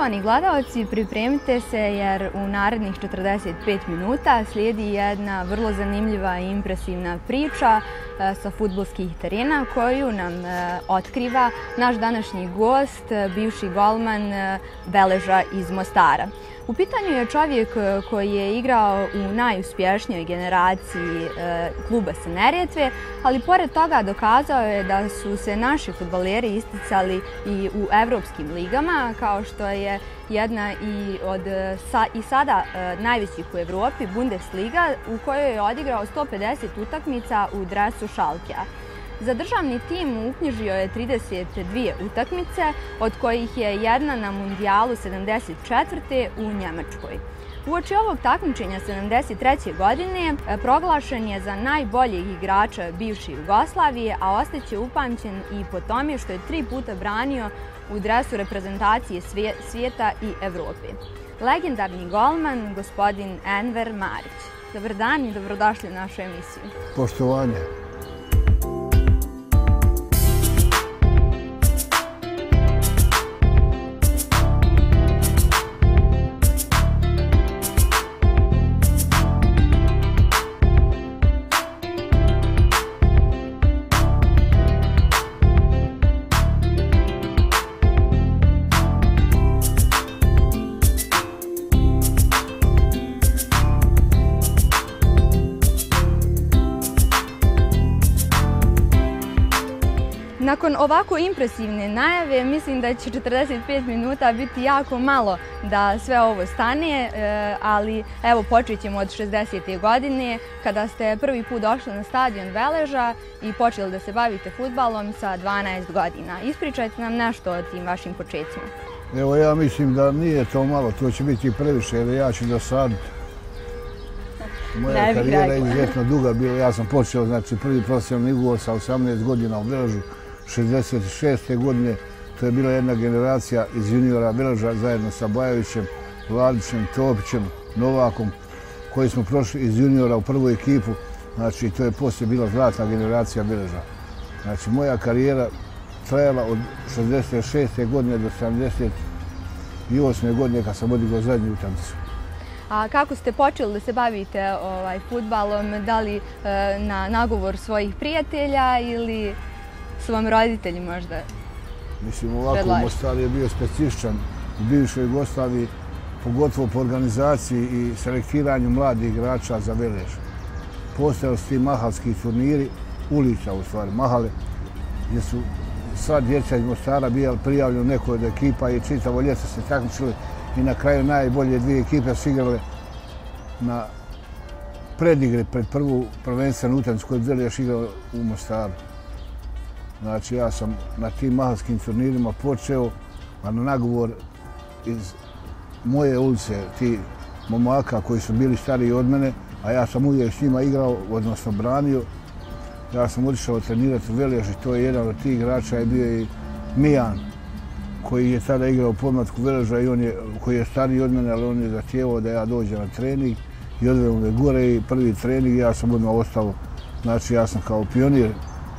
Poštovani gledalci, pripremite se jer u narednih 45 minuta slijedi jedna vrlo zanimljiva i impresivna priča sa fudbalskih terena koju nam otkriva naš današnji gost, bivši golman Beleža iz Mostara. U pitanju je čovjek koji je igrao u najuspješnijoj generaciji kluba sa Neretve, ali pored toga dokazao je da su se naši fudbaleri isticali i u evropskim ligama, kao što je jedna i sada najvećih u Evropi, Bundesliga, u kojoj je odigrao 150 utakmica u dresu Schalkea. Za državni tim uknjižio je 32 utakmice, od kojih je jedna na mundijalu 74. u Njemačkoj. Uoči ovog takmičenja 73. godine proglašen je za najboljeg igrača bivše Jugoslavije, a ostaće upamćen i po tome što je 3 puta branio u dresu reprezentacije svijeta i Evrope. Legendarni golman, gospodin Enver Marić. Dobar dan i dobrodošli u našu emisiju. Poštovanje. Nakon ovako impresivne najave, mislim da će 45 minuta biti jako malo da sve ovo stane, ali evo počet ćemo od 60. godine kada ste prvi put došli na stadion Beleža i počeli da se bavite fudbalom sa 12 godina. Ispričajte nam nešto o tim vašim početcima. Evo, ja mislim da nije to malo, to će biti previše, jer ja ću do sad... Moja karijera je izuzetno duga bila. Ja sam počeo, znači, prvi profesionalni ugovor sa 18 godina u Beležu. 66. godine, to je bila jedna generacija iz juniora Beleža zajedno sa Bajovićem, Vladićem, Topićem, Novakom, koji smo prošli iz juniora u prvu ekipu. Znači, to je poslije bila zlatna generacija Beleža. Znači, moja karijera trajala od 66. godine do 78. godine kad sam odigrao zadnju utakmicu. A kako ste počeli da se bavite fudbalom? Da li na nagovor svojih prijatelja ili su vam roditelji možda? Mislim, ovako, Mostar je bio specifičan u bivšoj Jugoslaviji, pogotovo po organizaciji i selektiranju mladih igrača za Belež. Postojali su ti mahalski turniri, ulica u stvari, mahale, gdje su sva djeca iz Mostara bili prijavljeni u nekoj od ekipa i čitavo ljeto se takmičili i na kraju najbolje dvije ekipe su igrale na predigre pred prvu prvenstvenu utakmicu koju je Belež igrao u Mostaru. Znači, ja sam na tim mahalskim turnirima počeo, a na nagovor iz moje ulice, ti momaka koji su bili stariji od mene, a ja sam uvijek s njima igrao, odnosno branio. Ja sam otišao trenirati u Belež i to je jedan od tih igrača je bio i Mijan, koji je tada igrao u podmlatku Beleža i koji je stariji od mene, ali on je zahtijevao da ja dođem na trening i odveo me gore i prvi trening ja sam odmah ostao. Znači, ja sam kao pionir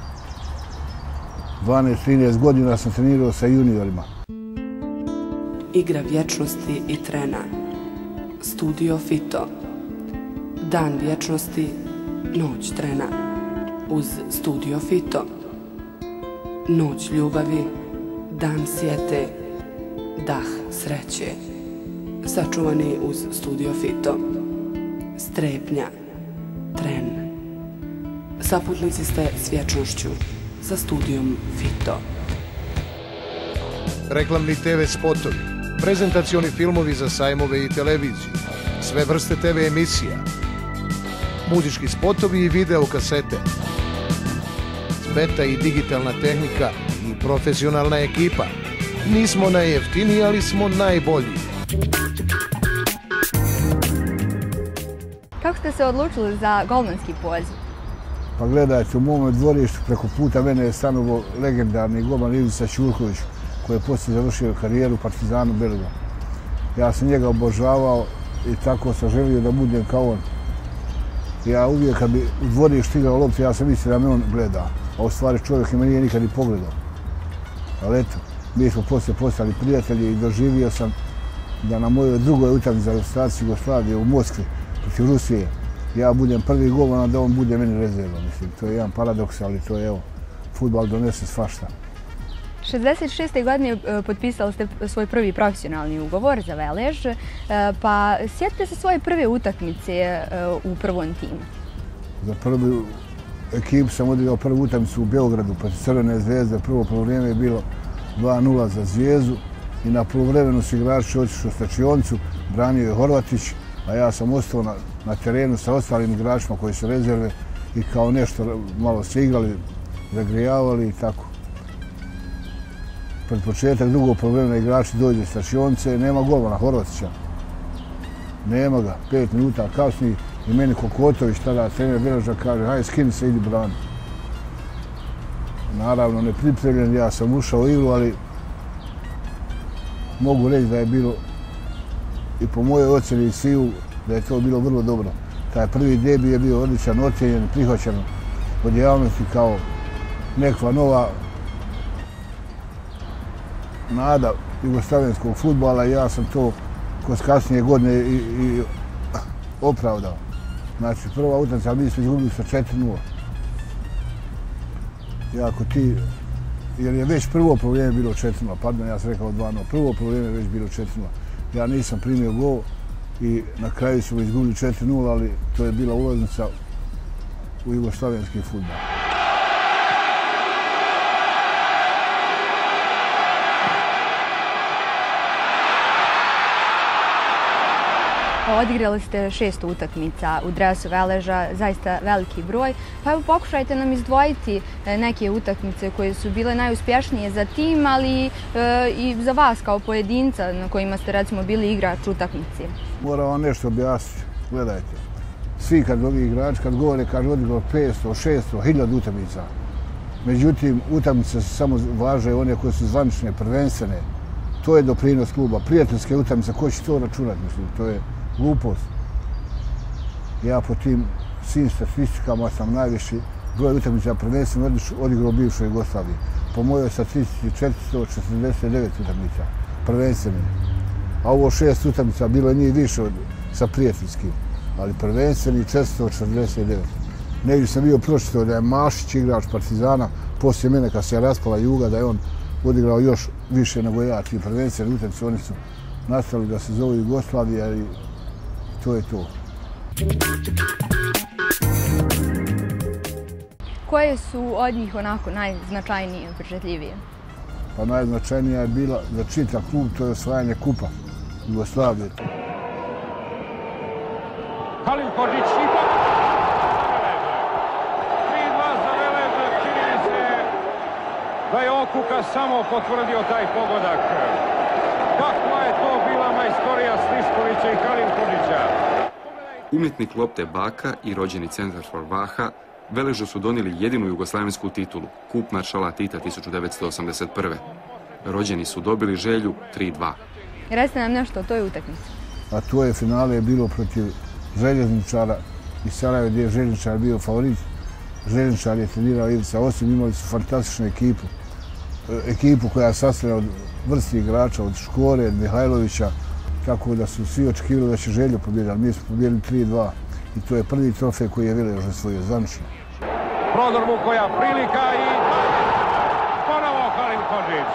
12-13 godina sam trenirao sa juniorima. Igra vječnosti i trena. Studio Fito. Dan vječnosti, noć trena. Uz Studio Fito. Noć ljubavi, dan sjete, dah sreće. Sačuvani uz Studio Fito. Strepnja, tren. Saputnici ste s vječnošću. Sa studijom Fito. Reklamni TV spotovi, prezentacioni filmovi za sajmove i televiziju, sve vrste TV emisija, muzički spotovi i video kasete, beta i digitalna tehnika i profesionalna ekipa. Nismo najjeftiniji, ali smo najbolji. Kako ste se odlučili za golmanski poziv? Pa gledajte, u mome dvorištu preko puta mene je stanovao legendarni golman Ivica Ćurković, koji je poslije završio karijeru u Partizanu Belgrad. Ja sam njega obožavao i tako sam želio da budem kao on. Ja uvijek kad bi u dvorištu igrao loptu, ja sam mislio da me on gleda. A u stvari čovjek me nije nikad ni pogledao. Ali eto, mi smo poslije postali prijatelji i doživio sam da na mojoj drugoj utakmici za reprezentaciju Jugoslavije u Moskvi protiv Rusije ja budem prvi golman, a da on bude meni rezerva. Mislim, to je jedan paradoks, ali to je, evo, fudbal donese svašta. 66. godine potpisali ste svoj prvi profesionalni ugovor za Velež, pa sjetite se svoje prve utakmice u prvom timu. Za prvu ekipu sam odigrao prvu utakmicu u Beogradu protiv Crvene zvezde. Prvo polovrijeme je bilo 2:0 za Zvijezdu i na poluvremenu su igrači otišli u slačionicu, branio je Horvatić, a ja sam ostao na terenu sa ostalim igračima koji su rezerve i kao nešto malo se igrali, zagrijavali i tako. Pred početak drugog poluvremena igrači dođe iz slačionice, nema golmana Horvatića. Nema ga, 5 minuta kasnije i meni Kokotović, tada trener Veleža, kaže hajde skini se, idi brani. Naravno nepripremljen, ja sam ušao u igru, ali mogu reći da je bilo i po mojoj ocjeni i sviju da je to bilo vrlo dobro. Taj prvi debi je bio odličan, ocijenjen, prihvaćen od javnosti kao nekva nova nada jugoslavenskog fudbala i ja sam to kroz kasnije godine i opravdao. Znači, prva utakmica, mi smo izgubili sa 4:0. Jako ti, jer je već prvo poluvreme bilo 4:0, pardon, ja sam rekao 2:0, prvo poluvreme je već bilo 4:0. Ja nisam primio gol i na kraju smo izgubili 4:0, ali to je bila ulaznica u jugoslavenski fudbal. Odigrali ste 6 utakmica u dresu Veleža, zaista veliki broj. Pa evo pokušajte nam izdvojiti neke utakmice koje su bile najuspješnije za tim, ali i za vas kao pojedinca na kojima ste recimo bili igrač utakmice. Moram vam nešto objasniti. Gledajte, svi kad ovi igrači kad govore kažu odigrao 500, 600, 1000 utakmica. Međutim, utakmice su samo važne one koje su zvanične, prvenstvene. To je doprinos kluba. Prijateljske utakmice, ko će to računati, mislim, to je glupost. Ja po tim svim statistikama sam najviši broj utakmica prvenstveno odigrao bivšoj Jugoslaviji. Po mojoj statistici 449 utakmica prvenstveno. A ovo 6 utakmica bilo je nije više sa prijateljskim, ali prvenstveni 449. Negdje sam bio pročitao da je Mašić igrač Partizana, poslije mene kad se raspala Juga, da je on odigrao još više nego ja. Ti prvenstveni utakmice, oni su nastavili da se zovu Jugoslavija i to je to. Koje su od njih onako najznačajnije, upečatljivije? Pa najznačajnija je bila za čitav klub, to je osvajanje kupa Jugoslavije. Kalin Hodžić i pogodak za Velež. 3:2 za Velež, čini mi se da je Okuka samo potvrdio taj pogodak. Kakva je to bila majstorija Sliškovića i Kalin Hodžića. Umjetnik lopte Baka i rođeni centarfor Vaha Veležu su donijeli jedinu jugoslavensku titulu, kup maršala Tita 1981. Rođeni su dobili želju 3:2. Recite nam nešto o toj utakmici. A to je finale je bilo protiv Željezničara iz Sarajeva gdje je Željezničar bio favorit. Željezničar je trenirao Ivica Osim, imali su fantastičnu ekipu. Ekipu koja je sastavljena od vrsti igrača, od Škore, Mihajlovića, tako da su svi očekivali da će Željo pobjediti, ali mi smo pobjedili 3:2 i to je prvi trofej koji je Velež osvojio zvanično. Prodor Vukoja, prilika i ponovo Kalin Hodžić.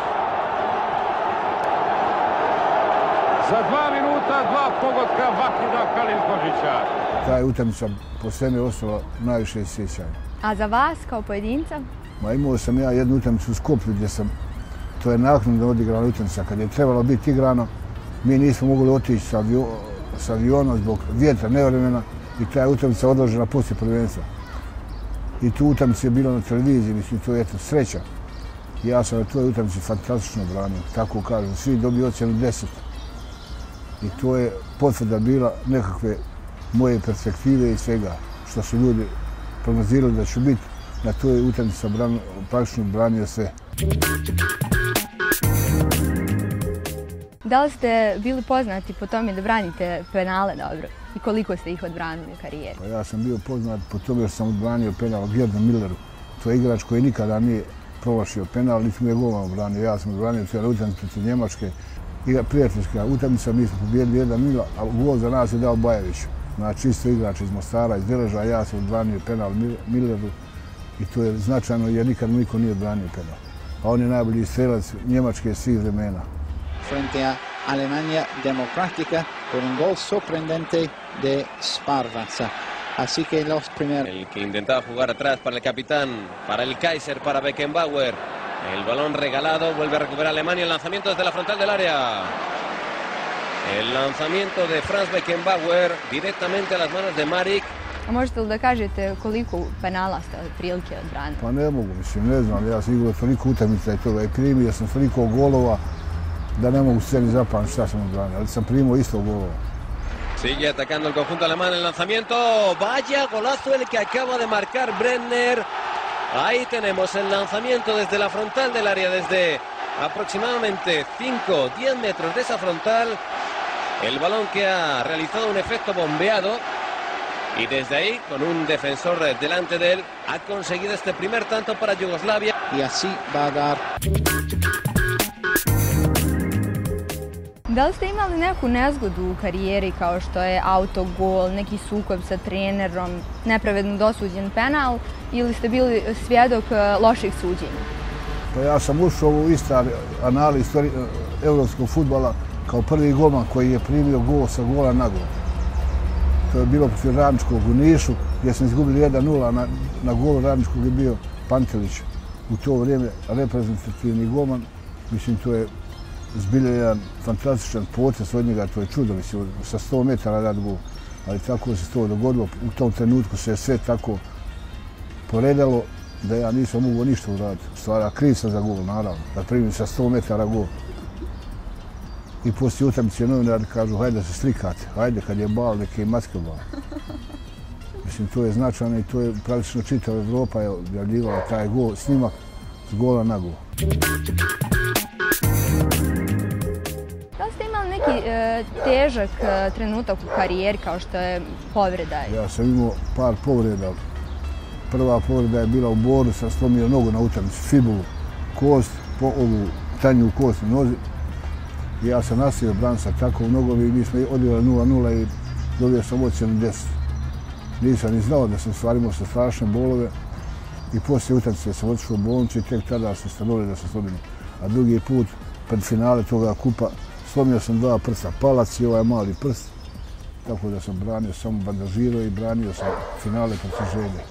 Za 2 minuta, 2 pogotka Vahida Kalin Hodžića. Ta je utakmica po sveme ostala najviše sjećanja. A za vas kao pojedinca? Imao sam ja jednu utakmicu u Skoplju gdje sam, to je naknadno odigrana utakmica, kad je trebalo biti igrano, mi nismo mogli otići sa avionom zbog vjetra, nevremena i ta je utakmica odložena poslije prvenstva. I tu utakmica je bila na televiziji, mislim, to je eto sreća. Ja sam na toj utakmici fantastično branio, tako kažem, svi dobiju ocjenu 10. I to je potvrda bila nekakve moje perspektive i svega što su ljudi prognozirali da ću biti. Na toj utakmici sam praktično branio sve. Da li ste bili poznati po tome da branite penale dobro? I koliko ste ih odbranili u karijeri? Pa ja sam bio poznat po tome što sam odbranio penal Gerdu Milleru. To je igrač koji nikada nije promašio penal, niti mu je golman odbranio. Ja sam odbranio cijelu utakmicu protiv Njemačke prijateljska utakmica, mi smo pobijedili 1-0, a gol za nas je dao Bajević. Znači, isto igrač iz Mostara, iz Veleža, ja sam odbranio penal Milleru i to je značajno jer nikad niko nije odbranio penal. A on je najbolji strelac Njemačke svih vremena. Frente a Alemania Democrática con un gol sorprendente de Sparvaca. Así que los primeros. El que intentaba jugar atrás para el capitán, para el Kaiser, para Beckenbauer. El balón regalado, vuelve a recuperar Alemania, el lanzamiento desde la frontal del área. El lanzamiento de Franz Beckenbauer directamente a las manos de Marik. A možete li da kažete koliko penala ste prilike odbranili? Pa ne mogu, mislim, ne znam, ja sam igrao toliko utakmica i toga i primio sam toliko golova da ne mogu se ni zapamtiti šta sam odbranio, ali sam primio isto golova. Sigue atacando el conjunto alemán, el lanzamiento, vaya golazo el que acaba de marcar Brenner. Ahí tenemos el lanzamiento desde la frontal del área, desde aproximadamente 5-10 metros de esa frontal. El balón que ha realizado un efecto bombeado y desde ahí, con un defensor delante de él, ha conseguido este primer tanto para Yugoslavia. Y así va a dar. Da li ste imali neku nezgodu u karijeri kao što je autogol, neki sukob sa trenerom, nepravedno dosuđen penal ili ste bili svjedok loših suđenja? Pa ja sam ušao u istar anali evropskog fudbala kao prvi golman koji je primio gol sa gola na gol. To je bilo protiv Radničkog u Nišu gdje smo izgubili 1-0, na golu Radničkog je bio Pantelić. U to vrijeme reprezentativni golman, mislim to je zbilja jedan fantastičan potez od njega, to je čudo, mislim, sa 100 metara rad gol. Ali tako se to dogodilo, u tom trenutku se sve tako poredalo da ja nisam mogao ništa uraditi. Stvara kriv sam za gol, naravno, da primim sa 100 metara gol. I poslije utakmice novinari kažu, hajde da se slikate, hajde kad je bal, neke maske bal. Mislim, to je značajno i to je praktično čitava Evropa je objavljivala taj gol, snimak s gola na gol. Da li ste imali neki težak trenutak u karijeri kao što je povreda? Ja sam imao par povreda. Prva povreda je bila u Boru, sam slomio nogu na utakmici, fibulu, kost, ovu tanju kost u nozi. Ja sam nastavio braniti sa tako u nogovi i mi smo odigrali 0-0 i dobio sam ocjenu 10. Nisam ni znao da sam stvar imao sa strašne bolove i poslije utakmice sam otišao u bolnicu i tek tada sam stanovio da sam slomio. A drugi put, pred finale toga kupa, slomio sam 2 prsta, palac i ovaj mali prst. Tako da sam branio, samo bandažirao i branio sam finale protiv Želje.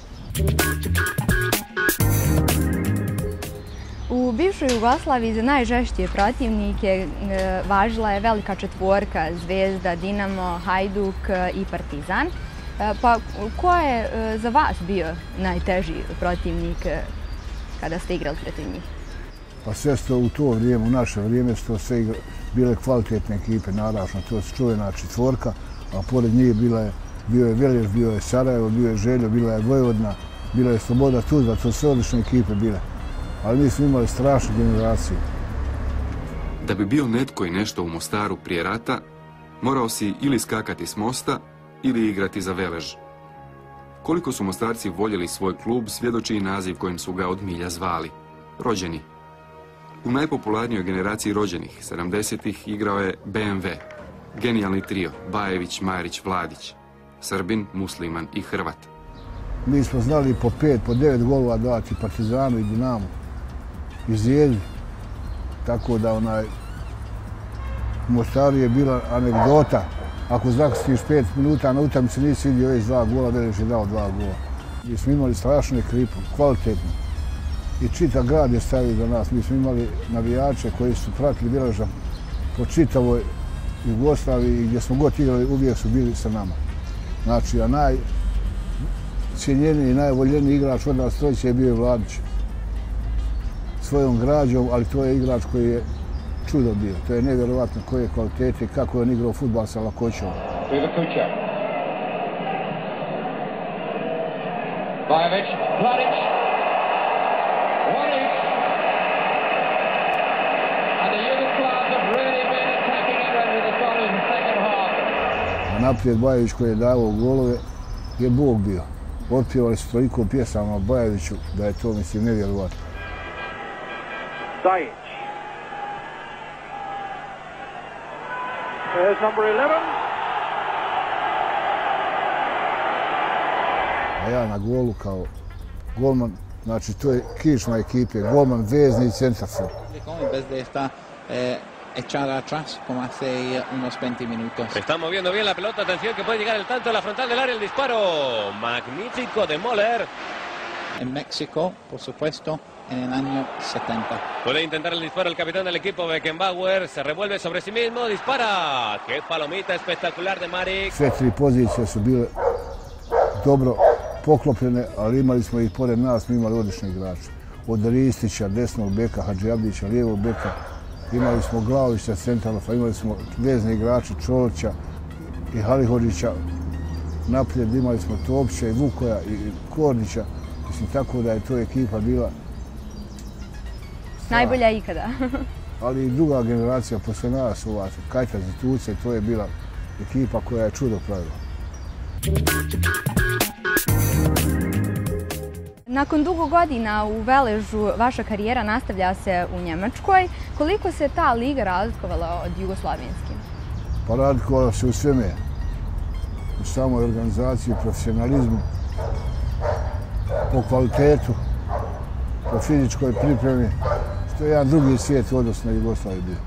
U bivšoj Jugoslaviji za najžešće protivnike važila je velika četvorka Zvezda, Dinamo, Hajduk i Partizan. Pa ko je za vas bio najteži protivnik kada ste igrali protiv njih? Pa sve što u to vrijeme, u naše vrijeme, što sve bile kvalitetne ekipe, naravno, to je čuvena četvorka, a pored njih bio je Velež, bio je Sarajevo, bio je Željo, bila je Vojvodina, bila je Sloboda Tuzla, to sve odlične ekipe bile. Ali mi smo imali strašnu generaciju. Da bi bio netko i nešto u Mostaru prije rata, morao si ili skakati s mosta ili igrati za Velež. Koliko su Mostarci voljeli svoj klub, svjedoči i naziv kojim su ga od milja zvali – Rođeni. U najpopularnijoj generaciji rođenih, 70-ih, igrao je BMW, genijalni trio Bajević, Marić, Vladić, Srbin, Musliman i Hrvat. Mi smo znali po 5, po 9 golova dati Partizanu i Dinamu i Zvijezdi. Tako da u Mostaru je bila anegdota. Ako zakustiš 5 minuta na utakmici nisi vidio već 2 gola, Velež je dao 2 gola. Mi smo imali strašnu ekipu, kvalitetnu. I čitav grad je stavio za nas. Mi smo imali navijače koji su pratili Veleža po čitavoj Jugoslaviji i gdje smo god igrali uvijek su bili sa nama. Znači, a najcijenjeniji i najvoljeniji igrač od nas trojice je bio Vladić. Svojom građom, ali to je igrač koji je čudo bio. To je nevjerovatno koje kvalitete i kako je on igrao fudbal sa lakoćom. Bajević, Vladić. A naprijed Bajević koji je davao golove je Bog bio. Otpjevali su toliko pjesama Bajeviću da je to, mislim, nevjerovatno. Zajić. There's number 11. A ja na golu kao golman, znači to je kičma ekipe, golman, vezni i centarfor. Echar atrás como hace unos 20 minutos. Está moviendo bien la pelota, atención que puede llegar el tanto en la frontal del área, el disparo magnífico de Moller. En México, por supuesto, en el año 70. Puede intentar el disparo el capitán del equipo, Beckenbauer, se revuelve sobre sí mismo, dispara. Qué palomita espectacular de Marić. Sve tri pozicije su bile dobro poklopljene, ali imali smo ih pored nas, smo imali odlične igrače. Od Ristića, desnog beka, Hadžiabdića, lijevog beka, imali smo Glavića, centralnofa, imali smo vezne igrače Čolića i Halihođića. Naprijed imali smo Topića i Vukoja i Kornića. Mislim, tako da je to ekipa bila najbolja ikada. Ali i druga generacija posle nas, ova Kajtaz i Tuce, to je bila ekipa koja je čudo pravila. Nakon dugo godina u Veležu vaša karijera nastavlja se u Njemačkoj. Koliko se ta liga razlikovala od jugoslavenske? Pa razlikovala se u sveme. U samoj organizaciji, profesionalizmu, po kvalitetu, po fizičkoj pripremi. To je jedan drugi svijet u odnosu na Jugoslaviju bio.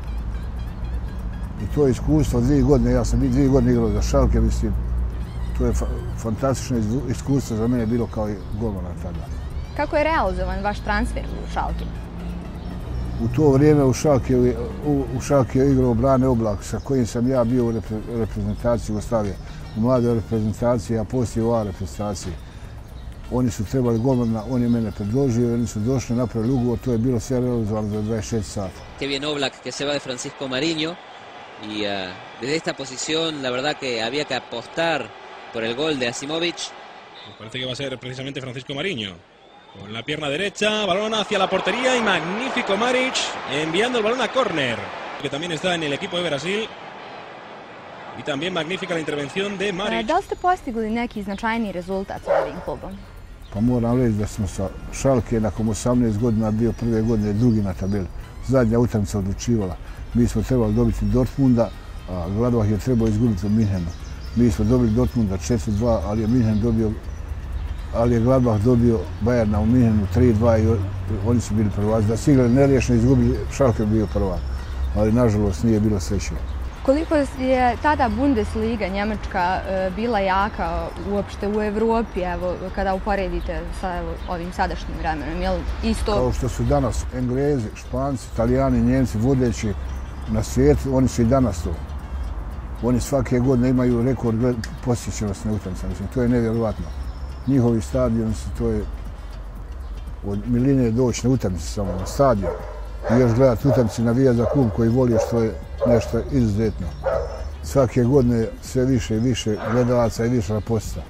I to je iskustvo 2 godine, ja sam 2 godine igrao za Schalke, mislim. To je fantastično iskustvo za mene bilo kao i golmana tada. Kako je realizovan vaš transfer u Schalke? U to vrijeme u Schalke je igrao Brane Oblak, sa kojim sam ja bio u reprezentaciji Jugoslavije. U mladoj reprezentaciji, a poslije u A reprezentaciji. Oni su trebali golmana, on je mene predložio, oni su došli, napravili ugovor, to je bilo sve realizovano za 24 sata. Qué bien Oblak que se va de Francisco Mariño y desde esta posición la verdad que había que apostar por el gol de Asimovic. Parece que va a ser precisamente Francisco Mariño. Con la pierna derecha, balón hacia la portería y magnífico Marić enviando el balón a córner, que también está en el equipo de Brasil. I también magnífica la intervención de Marić. Da li ste postigli neki značajni rezultat sa ovim klubom? Pa moram reći da smo sa Schalke nakon 18 godina bio prve godine drugi na tabeli. Zadnja utakmica odlučivala. Mi smo trebali dobiti Dortmunda, a Gladbach je trebao izgubiti u Minhenu. Mi smo dobili Dortmunda 4-2, ali je Gladbach dobio Bayerna u Minhenu 3-2 i oni su bili prvaci. Da su igrali neriješeno, izgubili, Schalke bio prvak. Ali nažalost nije bilo sreće. Koliko je tada Bundesliga Njemačka bila jaka uopšte u Evropi, evo, kada uporedite sa ovim sadašnjim vremenom? Kao što su danas Englezi, Španci, Italijani, Njemci vodeći na svijetu, oni su i danas to. Oni svake godine imaju rekord posjećenosti na utakmicama. To je nevjerovatno. Njihovi stadioni su, to je od miline doći na utakmice samo na stadion. I još gledati utakmice, navijati za klub koji voliš, to je nešto izuzetno. Svake godine sve više i više gledalaca i više na posjeta.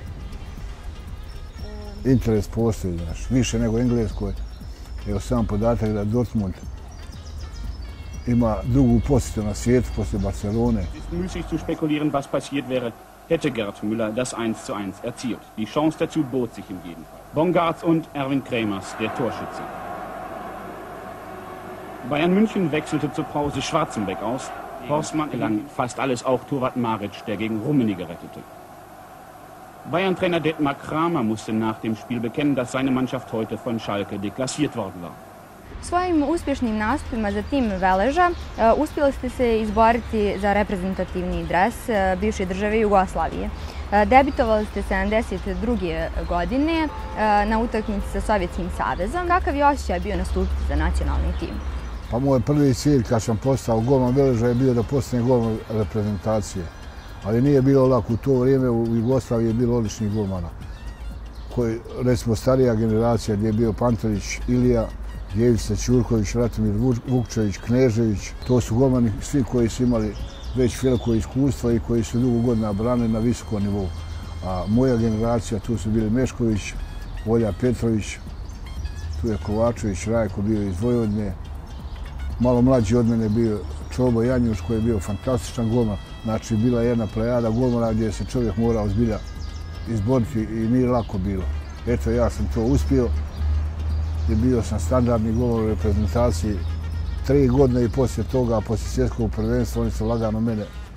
Interes postoji, znaš, više nego u Engleskoj. Evo sam podatak da Dortmund ima drugu posjetu na svijetu poslije Barcelone. Müßig zu spekulieren, was passiert wäre, hätte Gerd Müller das 1:1 erzielt. Die Chance dazu bot sich im Gegenteil. Bongartz und Erwin Kremers, der Torschütze. Bayern München wechselte zur Pause Schwarzenbeck aus. Horstmann gelang fast alles, auch Torwart Marić, der gegen Rummenigge rettete. Bayern-Trainer Dietmar Kramer musste nach dem Spiel bekennen, dass seine Mannschaft heute von Schalke deklassiert worden war. Svojim uspješnim nastupima za tim Veleža uspjeli ste se izboriti za reprezentativni dres bivše države Jugoslavije. Debitovali ste 1972. godine na utakmici sa Sovjetskim savezom. Kakav je osjećaj bio nastupiti za nacionalni tim? Pa moj prvi cilj kad sam postao golman Veleža je bio da postanem golman reprezentacije. Ali nije bilo lako. U to vrijeme u Jugoslaviji je bilo odličnih golmana. Recimo starija generacija gdje je bio Pantović, Ilija, Djevica Ćurković, Ratomir Vukčević, Knežević. To su golmani svi koji su imali već veliko iskustvo i koji su dugo godina branili na visokom nivou. A moja generacija, tu su bili Mešković, Olja Petrović, tu je Kovačević, Rajko bio iz Vojvodine. Malo mlađi od mene bio Čobo Janjuš koji je bio fantastičan golman. Znači bila jedna plejada golmana gdje se čovjek morao zbilja izboriti i nije lako bilo. Eto ja sam to uspio i bio sam standardni golman u reprezentaciji 3 godine i poslije toga, poslije svjetskog prvenstva, oni su lagano mene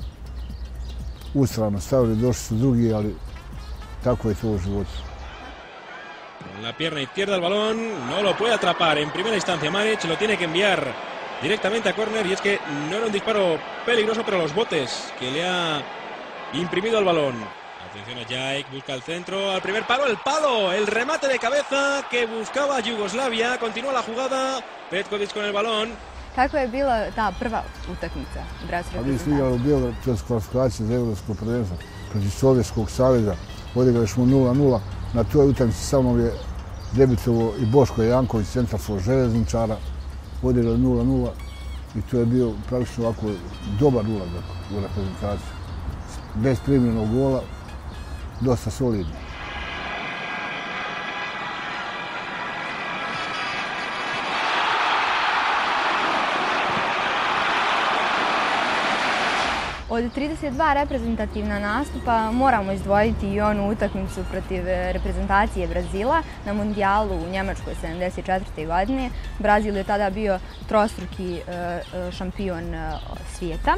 ustrajno stavili, došli su drugi, ali tako je to u životu. La pierna izquierda el balón, no lo puede atrapar en primera instancia Maric, lo tiene que enviar directamente a córner y es que no era un disparo peligroso, pero los botes que le ha imprimido al balón. Atención a Jajc, busca el centro, al primer palo, el remate de cabeza que buscaba Yugoslavia, continúa la jugada, Petković con el balón. Kako je bila ta prva utakmica bratske reprezentacije? Mi smo igrali u Beogradu, to je kvalifikacija za Evropsko prvenstvo protiv Sovjetskog saveza. Odigrali smo 0:0. Na toj utakmici sa mnom je debitovao i Boško Janković, centarfor Željezničara. Odigrali 0:0 i to je bio praktično ovako dobar ulazak u reprezentaciju. Bez primljenog gola, dosta solidno. Od 32 reprezentativna nastupa moramo izdvojiti i onu utakmicu protiv reprezentacije Brazila na mundijalu u Njemačkoj 1974. godine. Brazil je tada bio trostruki šampion svijeta,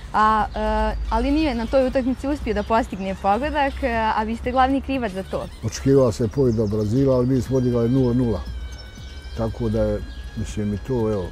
ali nije na toj utakmici uspio da postigne pogodak, a vi ste glavni krivac za to. Očekivala se pobjeda Brazila, ali mi smo odigrali 0:0. Tako da je, mislim, i to, evo,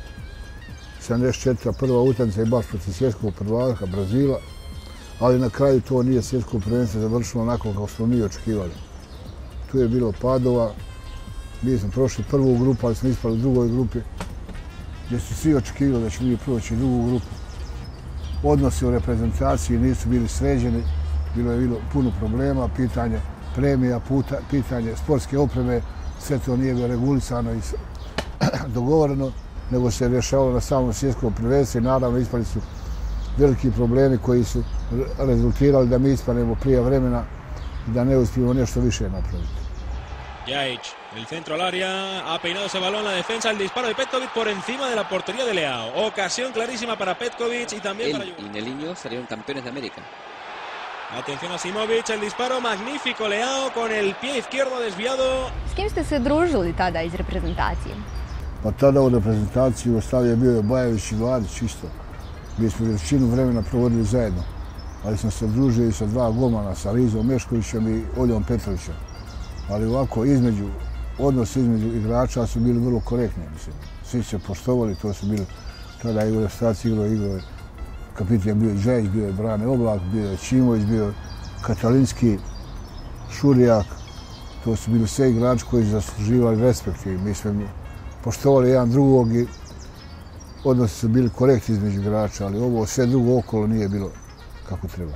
74. prva utakmica je baš protiv svjetskog prvaka Brazila, ali na kraju to nije svjetsko prvenstvo završilo onako kao smo mi očekivali. Tu je bilo padova, mi smo prošli prvu grupu, ali smo ispali u drugoj grupi, gdje su svi očekivali da ćemo mi proći drugu grupu. Odnosi u reprezentaciji nisu bili sređeni, bilo je puno problema, pitanje premija, pitanje sportske opreme, sve to nije bilo regulisano i dogovoreno, nego se rješavalo na samom svjetskom prvenstvu i naravno ispali su veliki problemi koji su rezultirali da mi ispanemo prije vremena i da ne uspijemo nešto više napraviti. Jajc, el centro al área, ha peinado ese balón la defensa, el disparo de Petković por encima de la portería de Leao. Ocasión clarísima para Petković y también para Él y Neliño salieron campeones de América. Atención a Simović, el disparo magnífico, Leao con el pie izquierdo desviado. S kim ste se družili tada iz reprezentacije? Pa tada u reprezentaciji Jugoslavije bio je Bajević i Vladić isto. Mi smo većinu vremena provodili zajedno, ali sam se družio i sa dva golmana, sa Rizom Meškovićem i Oljom Petrovićem. Ali ovako, odnos između igrača su bili vrlo korektni, mislim. Svi se poštovali, to su bili, tada je u reprezentaciji igrao kapitan bio je Jajc, bio je Brane Oblak, bio je Ćimović, bio je Katalinski, Šurijak. To su bili sve igrači koji su zasluživali respekt i mi smo poštovali jedan drugog i odnosi su bili korektni između igrača, ali ovo sve drugo okolo nije bilo kako treba.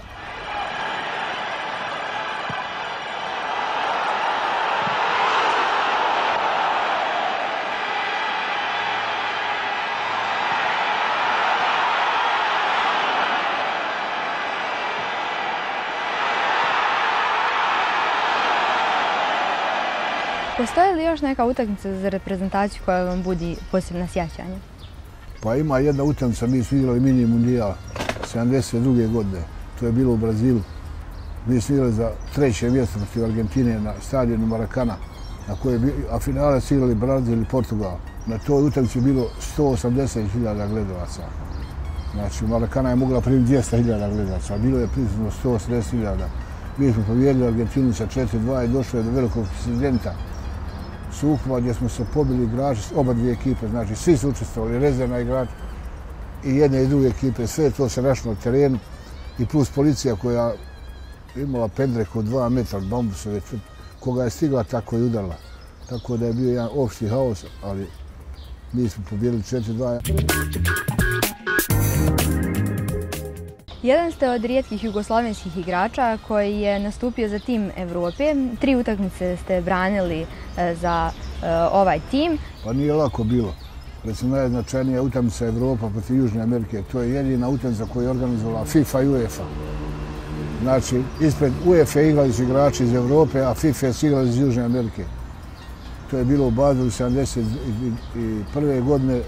Postoji li još neka utakmica za reprezentaciju koja vam budi posebna sjećanja? Pa ima jedna utakmica, mi smo igrali mini mundijal 72. godine. To je bilo u Brazilu. Mi smo igrali za treće mjesto protiv Argentine na stadionu Maracana, a finale su igrali Brazil i Portugal. Na toj utakmici je bilo 180.000 gledalaca. Znači, Maracana je mogla primiti 200.000 gledalaca, a bilo je prisutno 180.000. Mi smo pobjedili Argentinu sa 4:2 i došlo je do velikog incidenta sukoba gdje smo se pobili igrači, oba dvije ekipe, znači svi su učestvovali, rezervna igrač i jedne i druge ekipe, sve to se našlo na terenu i plus policija koja imala pendrek od 2 metra od bambusove, koga je stigla tako i udarila. Tako da je bio jedan opšti haos, ali mi smo pobjedili 4:2. Jedan ste od rijetkih jugoslovenskih igrača koji je nastupio za tim Evrope. 3 utakmice ste branili za ovaj tim. Pa nije lako bilo. Recimo, najznačajnija utakmica Evropa protiv Južne Amerike. To je jedina utakmica koju je organizovala FIFA i UEFA. Znači, ispred UEFA igrali su igrači iz Evrope, a FIFA su igrali iz Južne Amerike. To je bilo u Bazilu 1971. godine.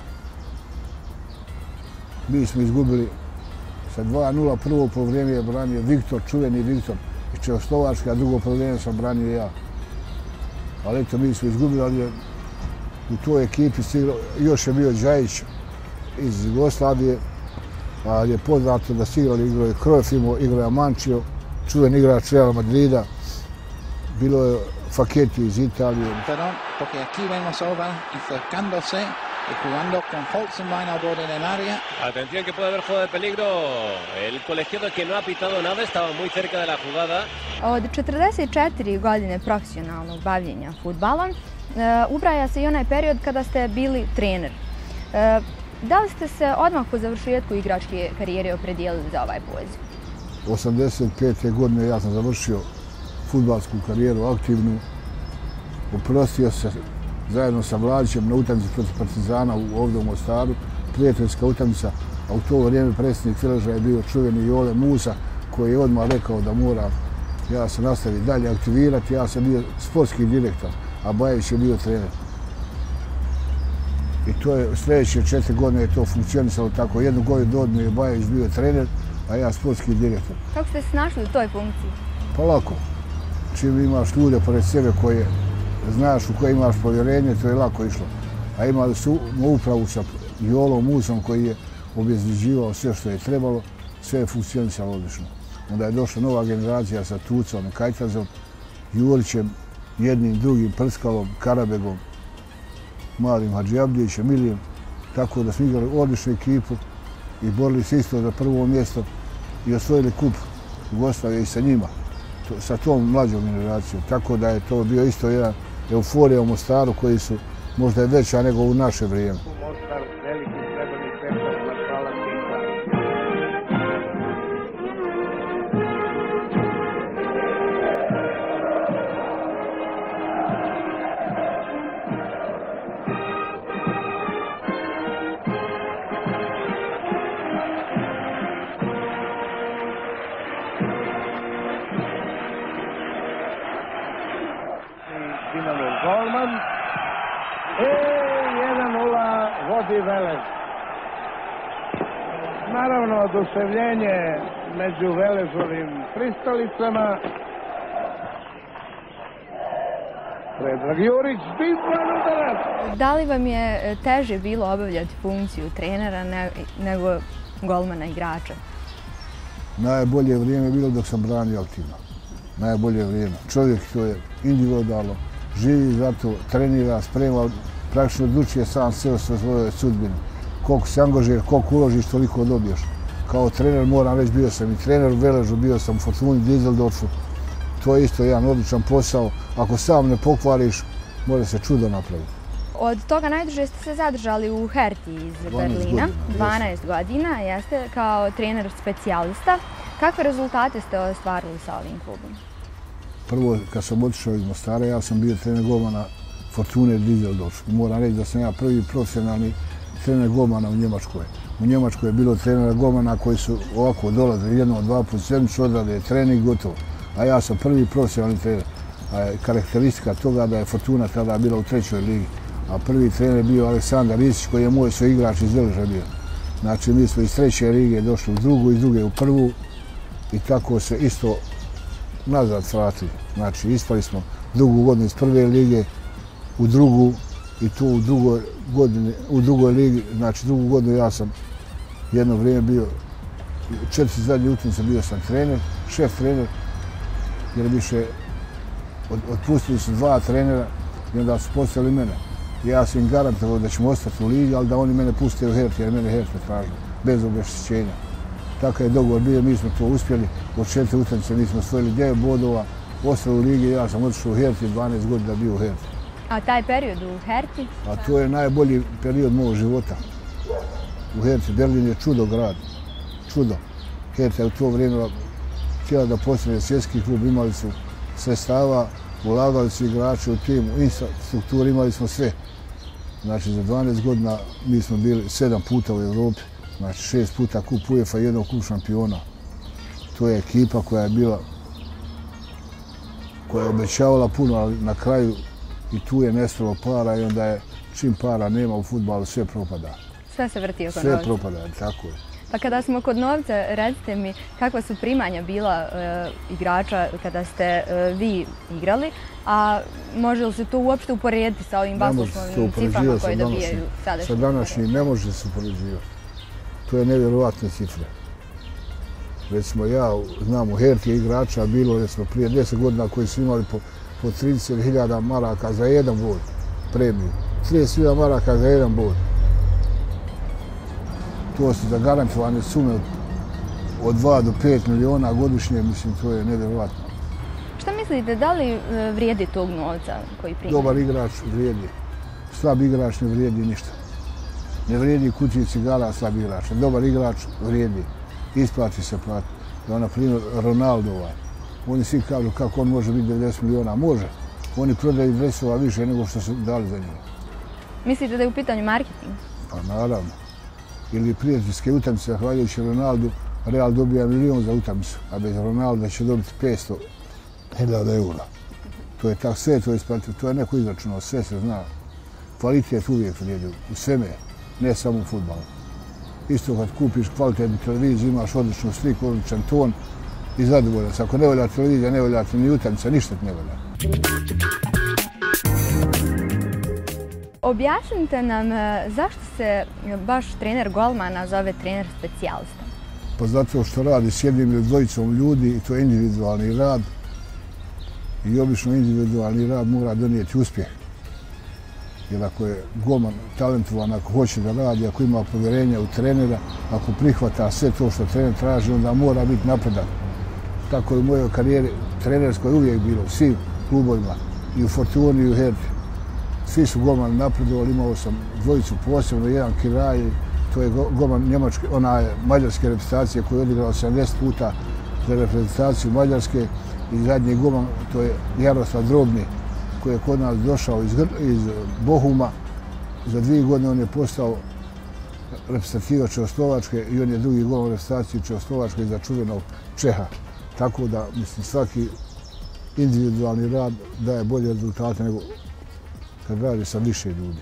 Mi smo izgubili sa 2:0, prvo polovrijeme je branio Viktor, čuveni Viktor iz Čehoslovačke, a drugo polovrijeme sam branio ja. Ali eto, mi smo izgubili, ali u toj ekipi još je bio Jajc iz Jugoslavije, ali je poznato da su igrali, igrao je Cruyff, igrao je Mančio, čuven igrač Real Madrida, bilo je Facchetti iz Italije. Perdón, porque aquí vemos Oval acercándose y jugando con Holzenbein al borde del área. Atención que puede haber juego de peligro. El colegiado que no ha pitado nada, estaba muy cerca de la jugada. Od 44 godine profesionalnog bavljenja fudbalom ubraja se i onaj period kada ste bili trener. Da li ste se odmah po završetku igračke karijere opredijelili za ovaj poziv? 85. godine ja sam završio fudbalsku karijeru aktivnu. Oprostio se zajedno sa Vladićem na utakmici protiv Partizana ovdje u Mostaru. Prijateljska utakmica, a u to vrijeme predsjednik Fileža je bio čuveni Jole Musa koji je odmah rekao da moram ja se nastaviti dalje aktivirati. Ja sam bio sportski direktor, a Bajević je bio trener. I to je sljedeće 4 godine je to funkcionisalo tako. Jednu godinu odmah je Bajević bio trener, a ja sportski direktor. Kako ste se našli u toj funkciji? Pa lako. Čim imaš ljude pored sebe koje znaš u koje imaš povjerenje, to je lako išlo. A imali su upravu sa Jolom Musom koji je obezbeđivao sve što je trebalo, sve je funkcionisalo odlično. Onda je došla nova generacija sa Tucom, Kajtazom, Jurićem, jednim, drugim, Prskalom, Karabegom, malim Hadžiabdićem, Milijem. Tako da smo igrali odličnu ekipu i borili se isto za prvo mjesto i osvojili kup Jugoslavije i sa njima, sa tom mlađom generacijom. Tako da je to bio isto jedna euforija u Mostaru koji su možda je veća nego u naše vrijeme. Golman i 1:0 vodi Velez. Naravno, oduševljenje među Velezovim pristalicama. Predrag Jurić, bizvan udarac. Da li vam je teže bilo obavljati funkciju trenera nego golmana igrača? Najbolje vrijeme je bilo dok sam branio aktivno. Najbolje vrijeme. Čovjek to je individualno, živi za to, trenira, sprema, praktično odlučuje sam sve o svojoj sudbini. Koliko se angažiraš, koliko uložiš, toliko dobiješ. Kao trener moram reći, bio sam i trener u Veležu, bio sam u Fortuni Düsseldorfu. To je isto jedan odličan posao. Ako sam ne pokvariš, može se čudo napraviti. Od toga najduže ste se zadržali u Herti iz Berlina, 12 godina, jeste, kao trener specijalista. Kakve rezultate ste ostvarili sa ovim klubom? Prvo, kad sam otišao iz Mostara, ja sam bio trener golmana Fortune Düsseldorf. Moram reći da sam ja prvi profesionalni trener golmana u Njemačkoj. U Njemačkoj je bilo trenera golmana koji su ovako dolazili jednom, 2 puta sedmično, odrade trening, gotovo. A ja sam prvi profesionalni trener. Karakteristika toga da je Fortuna tada bila u 3. ligi. A prvi trener je bio Aleksandar Isić koji je moj svoj igrač iz Veleža bio. Znači mi smo iz 3. lige došli u 2. iz 2. u 1. i tako se isto nazad vratili. Znači ispali smo 2. godinu iz 1. lige u 2. i tu u 2. ligi, znači 2. godinu ja sam jedno vrijeme bio, 4 zadnje utakmice bio sam trener, šef trener, jer više otpustili su 2 trenera i onda su postavili mene. Ja sam im garantovao da ćemo ostati u ligi, ali da oni mene puste u Herti, jer mene Herta tražila, bez obeštećenja. Takav je dogovor bio, mi smo to uspjeli, od 4 utakmice mi smo osvojili 9 bodova, ostali u ligi, ja sam otišao u Herti, 12 godina bio u Herti. A taj period u Herti? A to je najbolji period mojeg života. U Herti, Berlin je čudo grad, čudo. Herta je u to vrijeme htjela da postane svjetski klub, imali su sredstava, ulagali su igrače u timu, infrastrukturu, imali smo sve. Znači za 12 godina mi smo bili 7 puta u Evropi, znači 6 puta kup UEFA i 1 kup šampiona. To je ekipa koja je bila, koja je obećavala puno, ali na kraju i tu je nestalo para i onda je čim para nema u fudbalu sve propada. Sve se vrti oko novca. Sve propada, tako je. Pa kada smo kod novca, recite mi kakva su primanja bila igrača kada ste vi igrali, a može li se to uopšte uporediti sa ovim basnoslovnim ciframa koje dobijaju sadašnji? Sa današnjim ne može se upoređivati. To je nevjerovatna cifra. Recimo ja znam u Herti igrača bilo recimo prije 10 godina koji su imali po 30.000 maraka za jedan bod premiju. 30.000 maraka za jedan bod. To su zagarantovane sume od 2 do 5 miliona godišnje, mislim, to je nevjerovatno. Šta mislite, da li vrijedi tog novca koji primaju? Dobar igrač vrijedi. Slab igrač ne vrijedi ništa. Ne vrijedi kutije cigara slab igrač. Dobar igrač vrijedi. Isplati se plati. Da, na primjer, Ronaldo ovaj. Oni svi kažu kako on može biti 90 miliona. Može. Oni prodaju dresova više nego što su dali za njega. Mislite da je u pitanju marketing? Pa naravno. Ili prijateljske utakmice, zahvaljujući Ronaldu, Real dobija 1 milion za utakmicu, a bez Ronalda će dobiti 500.000 eura. To je tako, sve to isplatio, to je neko izračunao, sve se zna. Kvalitet uvijek vrijedi u sveme, ne samo u fudbalu. Isto kad kupiš kvalitetnu televiziju, imaš odličnu sliku, odličan ton i zadovoljan. Ako ne volja televizija, ne volja ni utakmica, ništa ne volja. Objasnite nam zašto se baš trener golmana zove trener specijalista? Pa zato što radi s jednim ili dvojicom ljudi i to je individualni rad. I obično individualni rad mora donijeti uspjeh. Jer ako je golman talentovan, ako hoće da radi, ako ima povjerenja u trenera, ako prihvata sve to što trener traži, onda mora biti napredak. Tako je u mojoj karijeri trenerskoj uvijek bilo, u svim klubovima, i u Fortuni i u Herti. Svi su golmani napredovali, imao sam dvojicu posebno, jedan Kiraj, to je golman njemačke, mađarske reprezentacije koji je odigrao 70 puta za reprezentaciju Mađarske i zadnji golman, to je Jaroslav Drobni, koji je kod nas došao iz Bohuma. Za 2 godine on je postao reprezentativac Čehoslovačke i on je drugi golman reprezentacije Čehoslovačke za čuvenog Čeha. Tako da, mislim, svaki individualni rad daje bolje rezultate nego kad radi sa više ljudi.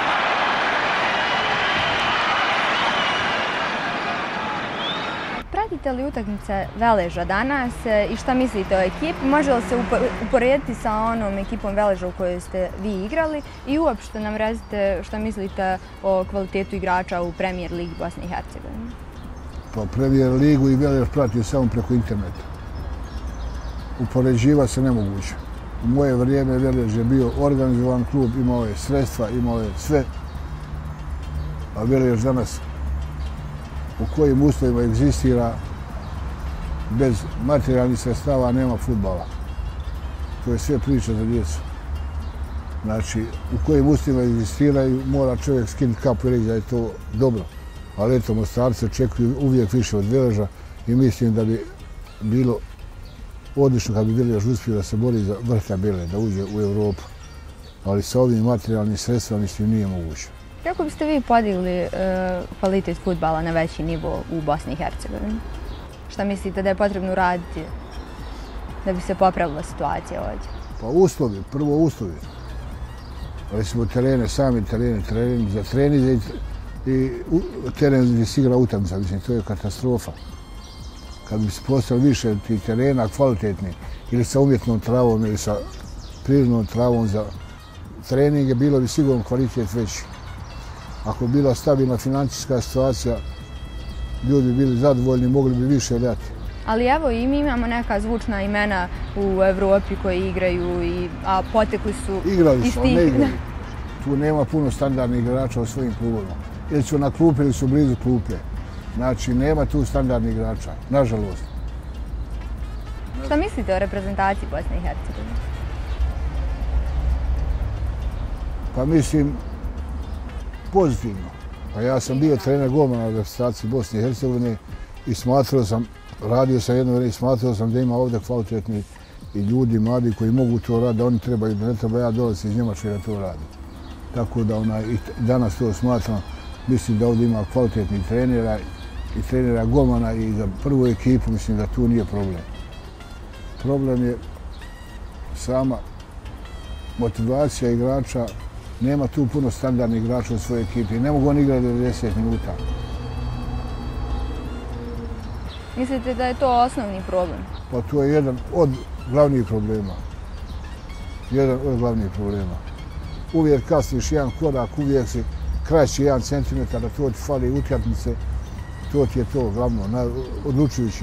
Pratite li utakmice Veleža danas i šta mislite o ekipi? Može li se uporediti sa onom ekipom Veleža u kojoj ste vi igrali i uopšte nam recite šta mislite o kvalitetu igrača u Premier Ligi Bosne i Hercegovine? Pa Premier Ligu i Velež pratio samo preko interneta. Upoređivati se nemoguće. U moje vrijeme Velež je bio organizovan klub, imao je sredstva, imao je sve. A Velež danas u kojim uslovima egzistira bez materijalnih sredstava nema fudbala. To je sve priča za djecu. Znači, u kojim uslovima egzistiraju mora čovjek skinuti kapu i reći da je to dobro. Ali eto, Mostarci očekuju uvijek više od Veleža i mislim da bi bilo odlično kad bi Velež uspio da se bori za vrh tabele, da uđe u Europu. Ali sa ovim materijalnim sredstvima mislim nije moguće. Kako biste vi podigli kvalitet fudbala na veći nivo u Bosni i Hercegovini? Šta mislite da je potrebno uraditi da bi se popravila situacija ovdje? Pa uslovi, prvo uslovi. Recimo terene, sami tereni za trening i teren gdje se igra utakmica, mislim, to je katastrofa. Kad bi se postavili više tih terena kvalitetni ili sa umjetnom travom ili sa prirodnom travom za treninge, bilo bi sigurno kvalitet veći. Ako bi bila stabilna financijska situacija, ljudi bi bili zadovoljni, mogli bi više dati. Ali evo i mi imamo neka zvučna imena u Evropi koji igraju, a potekli su igrali su, ali ne igraju. Tu nema puno standardnih igrača u svojim klubovima. Ili su na klupe ili su blizu klupe. Znači, nema tu standardnih igrača, nažalost. Šta mislite o reprezentaciji Bosne i Hercegovine? Pa mislim, pozitivno. Pa ja sam bio trener golmana u reprezentaciji Bosne i Hercegovine i smatrao sam, radio sam jedno vrijeme i smatrao sam da ima ovdje kvalitetni i ljudi, mladi koji mogu to raditi, da oni trebaju, da ne treba ja dolaziti iz Njemačke da to radi. Tako da i danas to smatram, mislim da ovdje ima kvalitetnih trenera i trenera golmana i za prvu ekipu mislim da tu nije problem. Problem je sama motivacija igrača. Nema tu puno standardnih igrača u svojoj ekipi. Ne mogu oni igrati 90 minuta. Mislite da je to osnovni problem? Pa to je jedan od glavnih problema. Jedan od glavnih problema. Uvijek kasniš jedan korak, uvijek si kraći 1 centimetar, da to ti fali utakmice To ti je to glavno, odlučujuće.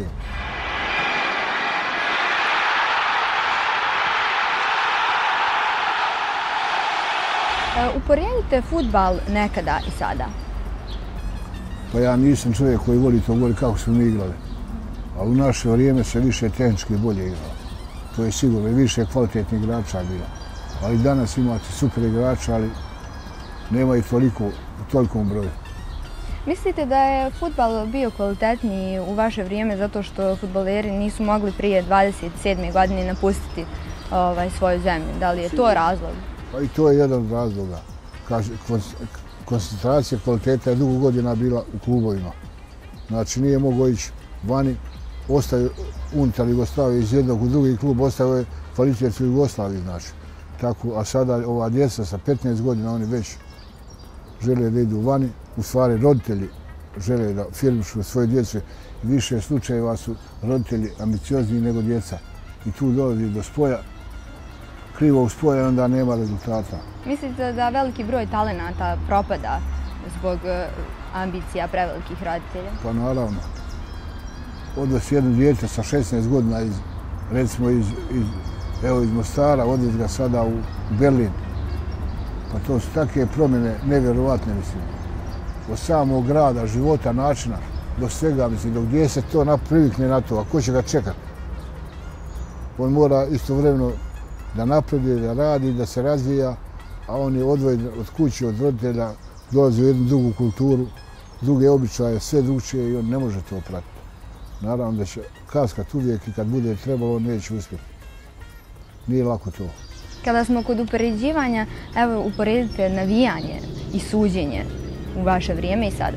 Uporedite fudbal nekada i sada. Pa ja nisam čovjek koji voli to govori kako smo mi igrali. Ali u naše vrijeme se više tehnički bolje igralo. To je sigurno, više kvalitetnih igrača bilo. Ali danas imate super igrača, ali nema ih toliko u tolikom broju. Mislite da je fudbal bio kvalitetniji u vaše vrijeme zato što fudbaleri nisu mogli prije 27. godine napustiti svoju zemlju? Da li je to razlog? Pa i to je jedan od razloga. Koncentracija kvaliteta je dugo godina bila u klubovima. Znači nije mogao ići vani, ostaje unutar Jugoslavije iz jednog u drugi klub, ostaje je kvalitet u Jugoslaviji, znači. Tako, a sada ova djeca sa 15 godina, oni već žele da idu vani, u stvari roditelji žele da firmišu svoje djece. Više slučajeva su roditelji ambiciozniji nego djeca. I tu dolazi do spoja, krivog spoja, onda nema rezultata. Mislite da veliki broj talenata propada zbog ambicija prevelikih roditelja? Pa naravno. Odvesti jedno dijete sa 16 godina recimo iz Mostara, odvesti ga sada u Berlin. Pa to su takve promjene nevjerovatne, mislim. Od samog grada, života, načina, do svega, mislim, dok djece to privikne na to, a ko će ga čekati? On mora istovremeno da napreduje, da radi, da se razvija, a on je odvojen od kuće, od roditelja, dolazi u jednu drugu kulturu, druge običaje, sve drugčije i on ne može to pratiti. Naravno da će kaskati uvijek i kad bude trebalo, on neće uspjeti. Nije lako to. Kada smo kod upoređivanja, evo uporedite navijanje i suđenje u vaše vrijeme i sada.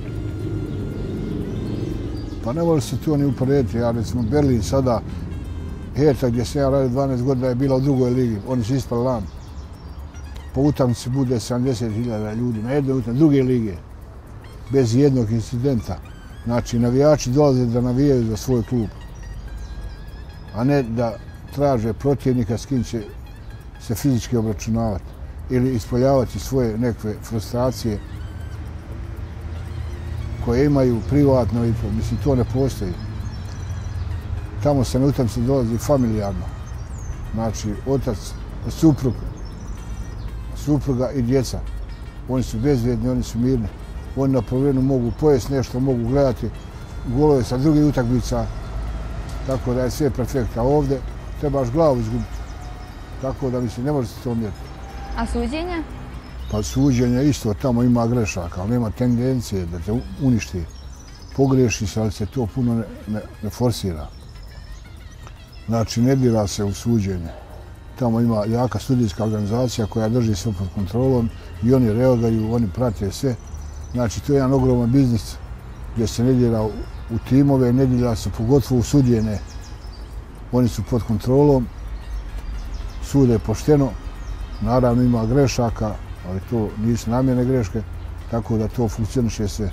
Pa ne može se to ni uporediti. Ja recimo Berlin sada, Hertha gdje sam ja radio 12 godina je bila u drugoj ligi. Oni su ispali lan. Po utakmici bude 70.000 ljudi na jednoj utakmici druge lige. Bez jednog incidenta. Znači navijači dolaze da navijaju za svoj klub. A ne da traže protivnika s kim će se fizički obračunavati ili ispoljavati svoje nekakve frustracije koje imaju privatno i to. Mislim, to ne postoji. Tamo se na utakmice dolazi familijarno. Znači, otac, supruga i djeca. Oni su bezvrijedni, oni su mirni. Oni na povremenu mogu pojesti nešto, mogu gledati golove sa drugih utakmica. Tako da je sve perfektno. A ovdje trebaš glavu izgubiti. Tako da mislim, ne može se to mjeriti. A suđenje? Pa suđenje isto, tamo ima grešaka, ali nema tendencije da te uništi. Pogriješi se, ali se to puno ne forsira. Znači, ne dira se u suđenje. Tamo ima jaka studijska organizacija koja drži sve pod kontrolom i oni reagaju, oni prate sve. Znači, to je jedan ogroman biznis gdje se ne dira u timove, ne dira se pogotovo u suđenje. Oni su pod kontrolom, sude pošteno, naravno ima grešaka, ali to nisu namjerne greške, tako da to funkcioniše sve.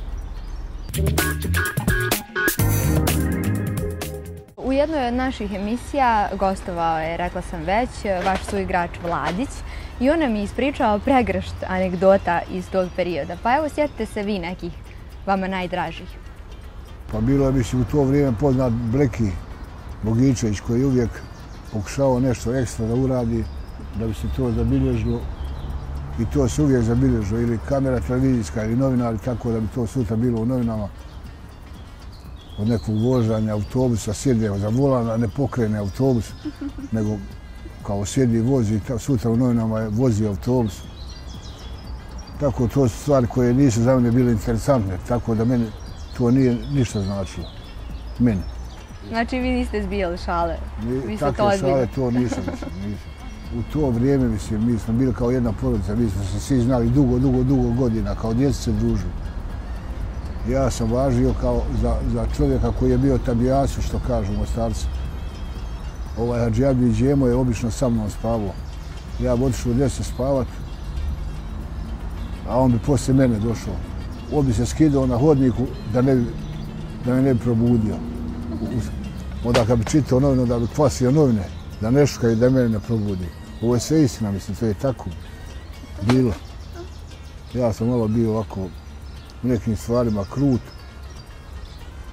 U jednoj od naših emisija gostovao je, rekla sam već, vaš suigrač Vladić i on nam je ispričao pregršt anegdota iz tog perioda. Pa evo, sjetite se vi nekih vama najdražih. Pa bilo je, mislim, u to vrijeme poznat Bleki Bogičević koji je uvijek pokušao nešto ekstra da uradi da bi se to zabilježilo i to se uvijek zabilježilo ili kamera televizijska ili novinari, tako da bi to sutra bilo u novinama. Od nekog vožanja autobusa sjede za volan, a ne pokrene autobus, nego kao sjedi i vozi, sutra u novinama je vozi autobus. Tako to su stvari koje nisu za mene bile interesantne, tako da meni to nije ništa značilo. Meni. Znači vi niste zbijali šale? Takve šale to nisam. U to vrijeme, mislim, mi smo bili kao jedna porodica, mi smo se svi znali dugo godina, kao djeca se družili. Ja sam važio kao za čovjeka koji je bio tabijasu, što kažu Mostarci. Hadžijadbi Džemo je obično sa mnom spavao. Ja bi otišao u 10 spavat, a on bi poslije mene došao. On bi se skidao na hodniku da me ne bi probudio. Onda kad bi čitao novinu, da bi kvasio novine, da ne šukaju i da mene ne probudi. Ovo je sve istina, mislim, to je tako bilo. Ja sam malo bio ovako u nekim stvarima krut,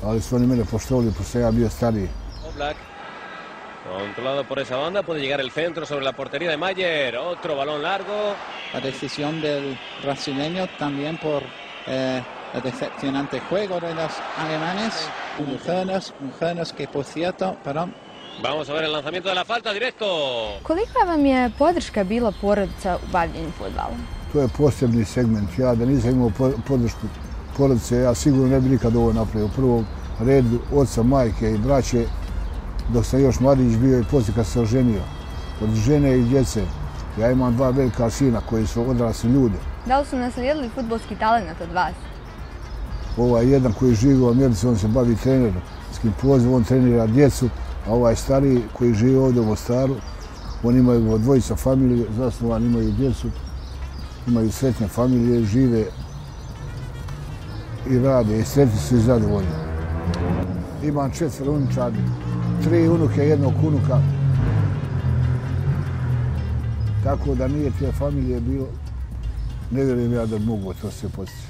ali su oni mene poštovali, pošto ja bio stariji. Oblak, controlado por esa banda, puede llegar el centro sobre la portería de Mayer, otro balón largo. La decisión del brasileño también por el decepcionante juego de los alemanes. Un Hoeneß que, por cierto, perdón. Vamos a ver el lanzamiento de la falta, directo. Kolika vam je podrška bila porodica u bavljenju fudbalom? To je posebni segment. Ja da nisam imao podršku porodice, ja sigurno ne bi nikad ovo napravio. U prvom redu oca, majke i braće, dok sam još mladić bio i poslije kad se oženio. Od žene i djece. Ja imam 2 velika sina koji su odrasli ljudi. Da li su naslijedili fudbalski talent od vas? Ovaj jedan koji živi u Americi, on se bavi trenerskim pozivom, on trenira djecu, a ovaj stariji koji živi ovdje u Mostaru, oni imaju 2 familije, zasnovani, imaju djecu, imaju sretne familije, žive i rade, i sretni su i zadovoljni. Imam 4 unučadi, 3 unuke, 1 unuka. Tako da nije te familije bilo, ne vjerujem ja da mogu to sve postići.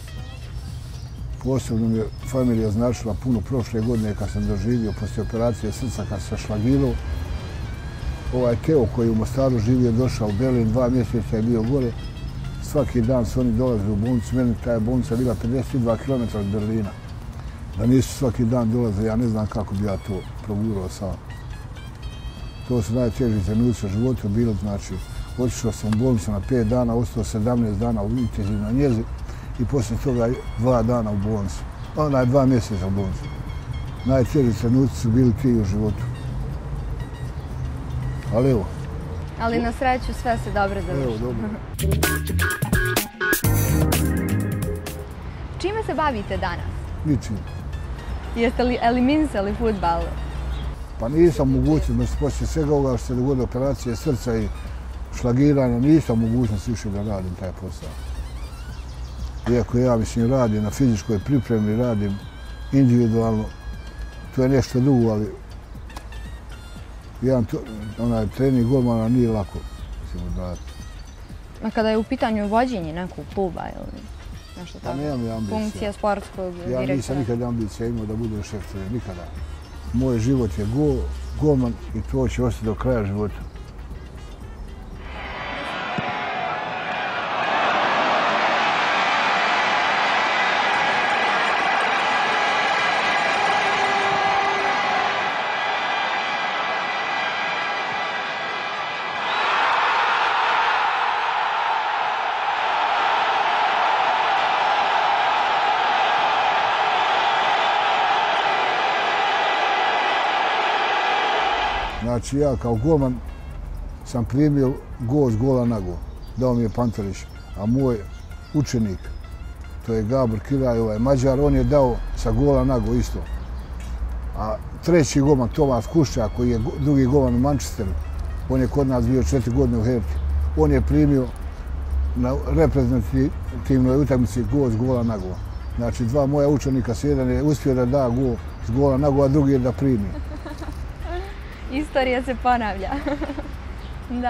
Posebno mi je familija značila puno prošle godine kad sam doživio poslije operacije srca, kad sam šlagirao. Ovaj Teo koji u Mostaru živio, došao u Berlin, 2 mjeseca je bio gore. Svaki dan su oni dolazili u bolnicu, meni ta je bolnica bila 52 km od Berlina. Da nisu svaki dan dolazili, ja ne znam kako bi ja to progurao sam. To su najteži trenuci u životu bilo, znači otišao sam u bolnicu na 5 dana, ostao 17 dana u intenzivnoj njezi i poslije toga 2 dana u bolnicu. 2 mjeseca u bolnicu. Najteži trenuci su bili ti u životu. Ali evo. Ali na sreću sve se dobro završi. Evo, dobro. Čime se bavite danas? Ničim. Jeste li eliminisali fudbal? Pa nisam mogućnost, poslije svega ovoga što se dogodilo operacije srca i šlagiranja, nisam mogućnost više da radim taj posao. Iako ja radim na fizičkoj pripremi, radim individualno, to je nešto drugo, ali jedan trening golmana nije lako odraditi. A kada je u pitanju vođenje nekog kluba ili nešto tako? Pa nemam ambicija. Funkcija sportskog direktora? Ja nisam nikad ambicija imao da budem šef trener, nikada. Moj život je golman i to će ostati do kraja života. Znači ja kao golman sam primio gol s gola na gol, dao mi je Pantelić, a moj učenik, to je Gabor Kiraj, ovaj Mađar, on je dao sa gola na gol isto. A treći golman, Tomas Kuščak, koji je drugi golman u Manchesteru, on je kod nas bio 4 godine u Herti, on je primio na reprezentativnoj utakmici gol s gola na gol. Znači 2 moja učenika, jedan je uspio da da gol s gola na gol, a drugi je da primi. Istorija se ponavlja. Da.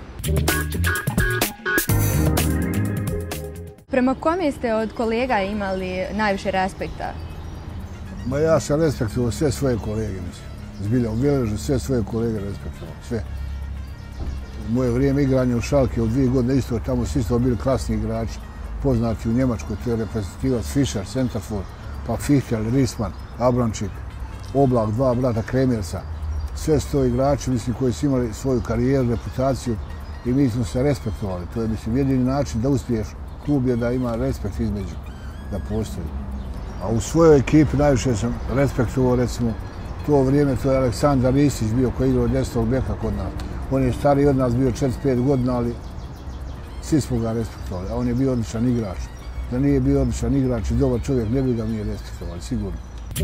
Prema kome ste od kolega imali najviše respekta? Ma ja sam respektovao sve svoje kolege, mislim. Zbilja, u Beležu sve svoje kolege respektovao, sve. U moje vrijeme igranja u Schalke u 2 godine isto, tamo su isto bili klasni igrači, poznati u Njemačkoj, to je reprezentativac Fischer, Centerford, pa Fichtel, Riesman, Abramčik, Oblak, 2 brata Kremersa. Sve su to igrači, mislim, koji su imali svoju karijeru, reputaciju i mi smo se respektovali. To je, mislim, jedini način da uspiješ klub je da ima respekt između, da postoji. A u svojoj ekipi najviše sam respektovao, recimo, to vrijeme, to je Aleksandar Isić bio koji igrao 10. beka kod nas. On je stariji od nas, bio 45 godina, ali svi smo ga respektovali, a on je bio odličan igrač. Da nije bio odličan igrač i dobar čovjek, ne bi ga mi respektovali, sigurno.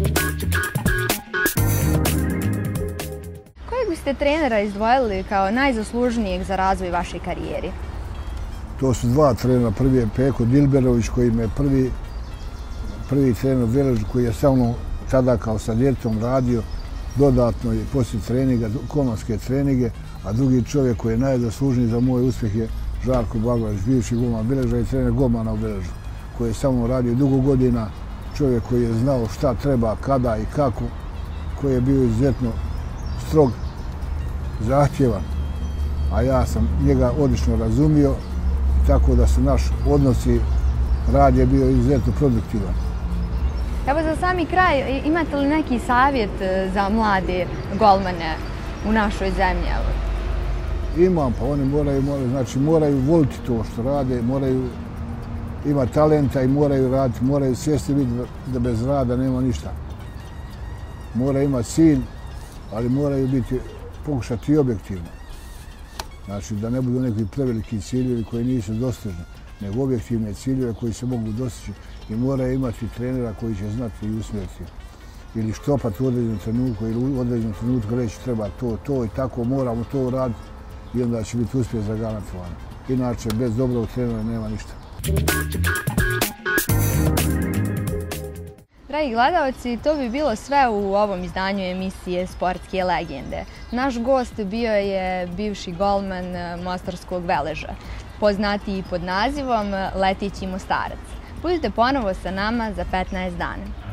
Kojeg biste trenera izdvojili kao najzaslužnijeg za razvoj vaše karijeri? To su 2 trenera. Prvi je Peko Dilberović koji me prvi trener u Beležu koji je sa mnom tada kao sa djetetom radio dodatno i poslije treninga, golmanske treninge, a drugi čovjek koji je najzaslužniji za moj uspjeh je Žarko Blagojević, bivši golman Beleža i trener golmana u Beležu, koji je sa mnom radio dugo godina čovjek koji je znao šta treba, kada i kako, koji je bio izuzetno strog, zahtjevan, a ja sam njega odlično razumio, tako da se naš odnos i rad je bio izuzetno produktivan. Evo za sami kraj, imate li neki savjet za mlade golmane u našoj zemlji? Imam, pa oni moraju voliti to što rade, moraju imati talenta i moraju raditi, moraju svjesni biti da bez rada nema ništa. Moraju imati cilj, ali moraju pokušati i objektivno. Znači da ne budu neki preveliki ciljevi koji nisu dostižni, nego objektivne ciljeve koji se mogu dostići i moraju imati trenera koji će znati i usmjeriti. Ili štopati u određenom trenutku ili u određenom trenutku reći treba to i tako moramo to uraditi i onda će biti uspjeh zagarantovan. Inače, bez dobrog trenera nema ništa. Dragi gledalci, to bi bilo sve u ovom izdanju emisije Sportske legende. Naš gost bio je bivši golman mostarskog Veleža, poznatiji pod nazivom Leteći Mostarac. Budite ponovo sa nama za 15 dana.